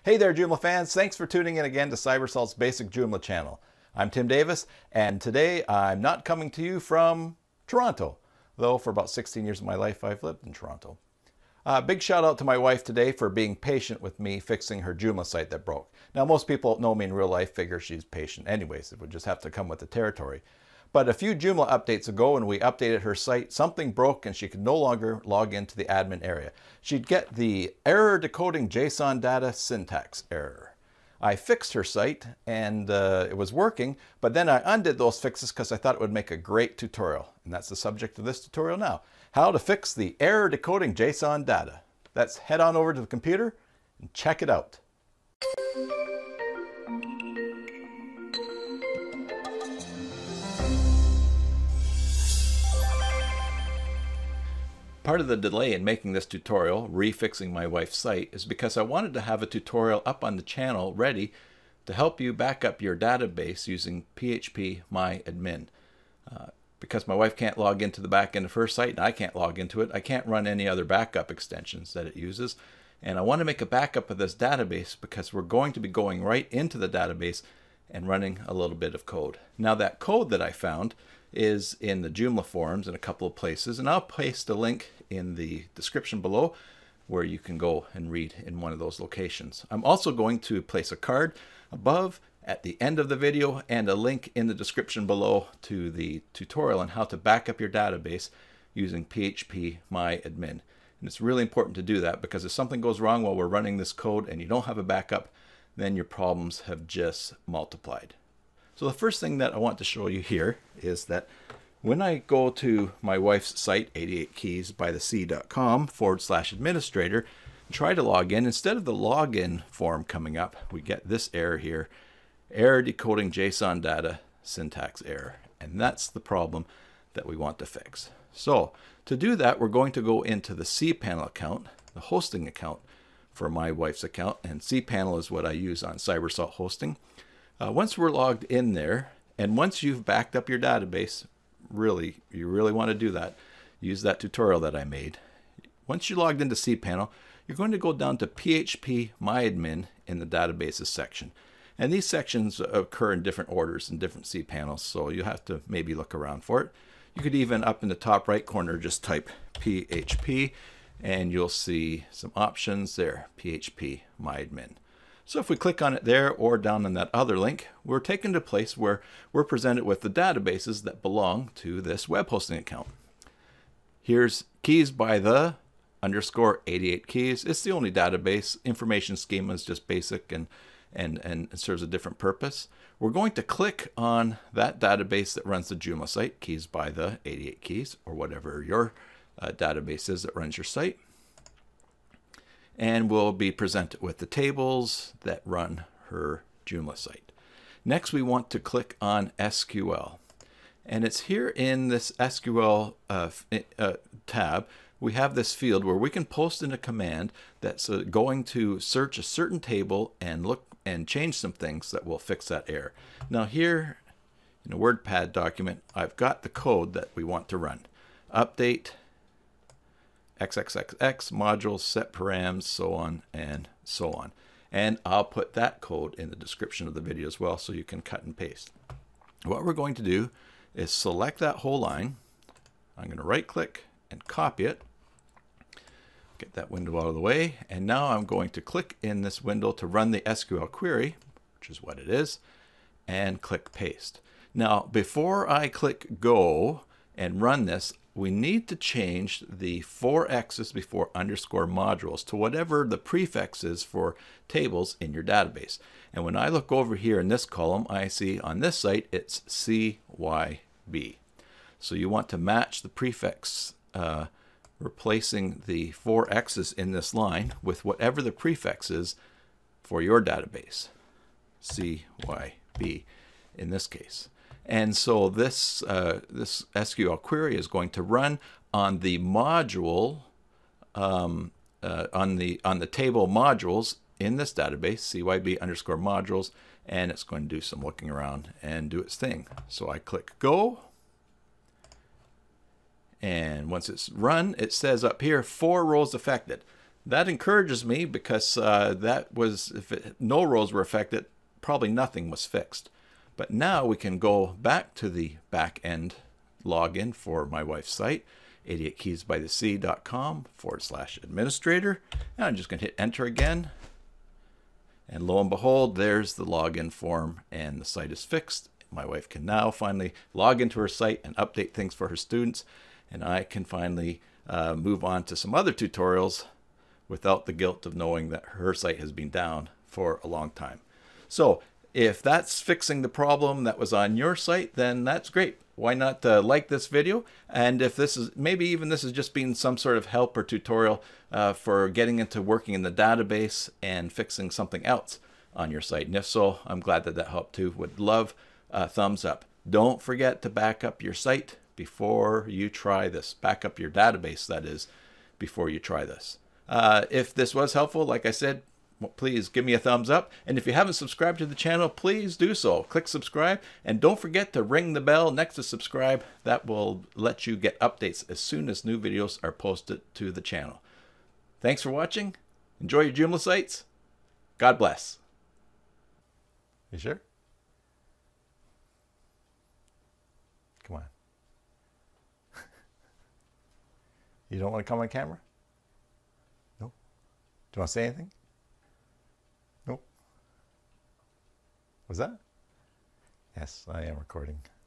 Hey there, Joomla fans. Thanks for tuning in again to Cybersalt's Basic Joomla channel. I'm Tim Davis, and today I'm not coming to you from Toronto, though for about 16 years of my life I've lived in Toronto. Big shout out to my wife today for being patient with me fixing her Joomla site that broke. Now, most people know me in real life figure she's patient anyways. It would just have to come with the territory. But a few Joomla updates ago, when we updated her site, something broke and she could no longer log into the admin area. She'd get the error decoding JSON data syntax error. I fixed her site and it was working, but then I undid those fixes because I thought it would make a great tutorial. And that's the subject of this tutorial now. How to fix the error decoding JSON data. Let's head on over to the computer and check it out. Part of the delay in making this tutorial, refixing my wife's site, is because I wanted to have a tutorial up on the channel ready to help you back up your database using phpMyAdmin. Because my wife can't log into the back end of her site and I can't log into it, I can't run any other backup extensions that it uses. And I want to make a backup of this database because we're going to be going right into the database and running a little bit of code. Now, that code that I found is in the Joomla forums in a couple of places, and I'll paste a link in the description below where you can go and read in one of those locations. I'm also going to place a card above at the end of the video and a link in the description below to the tutorial on how to back up your database using phpMyAdmin. And it's really important to do that because if something goes wrong while we're running this code and you don't have a backup, then your problems have just multiplied. So the first thing that I want to show you here is that when I go to my wife's site, 88keysbythesea.com/administrator, and try to log in, instead of the login form coming up, we get this error here, error decoding JSON data syntax error. And that's the problem that we want to fix. So to do that, we're going to go into the cPanel account, the hosting account for my wife's account, and cPanel is what I use on Cybersalt hosting. Once we're logged in there, and once you've backed up your database, you really want to do that, use that tutorial that I made. Once you're logged into cPanel, you're going to go down to phpMyAdmin in the databases section. And these sections occur in different orders in different cPanels, so you have to maybe look around for it. You could even, up in the top right corner, just type PHP, and you'll see some options there, phpMyAdmin. So if we click on it there or down on that other link, we're taken to a place where we're presented with the databases that belong to this web hosting account. Here's keys by the _88 keys. It's the only database. Information schema is just basic and serves a different purpose. We're going to click on that database that runs the Joomla site, keys by the 88 keys, or whatever your database is that runs your site. And we'll be presented with the tables that run her Joomla site. Next, we want to click on SQL. And it's here in this SQL tab, we have this field where we can post in a command that's going to search a certain table and look and change some things that will fix that error. Now here in a WordPad document, I've got the code that we want to run. Update XXXX modules, set params, so on and so on. And I'll put that code in the description of the video as well so you can cut and paste. What we're going to do is select that whole line. I'm going to right click and copy it. Get that window out of the way. And now I'm going to click in this window to run the SQL query, which is what it is, and click paste. Now, before I click go and run this, we need to change the 4 X's before underscore modules to whatever the prefix is for tables in your database. And when I look over here in this column, I see on this site it's CYB. So you want to match the prefix, replacing the 4 X's in this line with whatever the prefix is for your database, CYB in this case. And so this SQL query is going to run on the module, on the table modules in this database, CYB underscore modules, and it's going to do some looking around and do its thing. So I click go, and once it's run, it says up here 4 rows affected. that encourages me because that was, no rows were affected, probably nothing was fixed. But now we can go back to the back end login for my wife's site, 88keysbythesea.com/administrator. And I'm just going to hit enter again. And lo and behold, there's the login form and the site is fixed. My wife can now finally log into her site and update things for her students. And I can finally move on to some other tutorials without the guilt of knowing that her site has been down for a long time. So if that's fixing the problem that was on your site, then that's great. Why not like this video? And if this is, maybe even this has just been some sort of help or tutorial for getting into working in the database and fixing something else on your site. And if so, I'm glad that that helped too. Would love a thumbs up. Don't forget to back up your site before you try this. Back up your database, that is, before you try this. If this was helpful, like I said, please give me a thumbs up. And if you haven't subscribed to the channel, please do so. Click subscribe and don't forget to ring the bell next to subscribe. That will let you get updates as soon as new videos are posted to the channel. Thanks for watching. Enjoy your Joomla sites. God bless. You sure? Come on. You don't want to come on camera? No? Do you want to say anything? Nope. Was that? Yes, I am recording.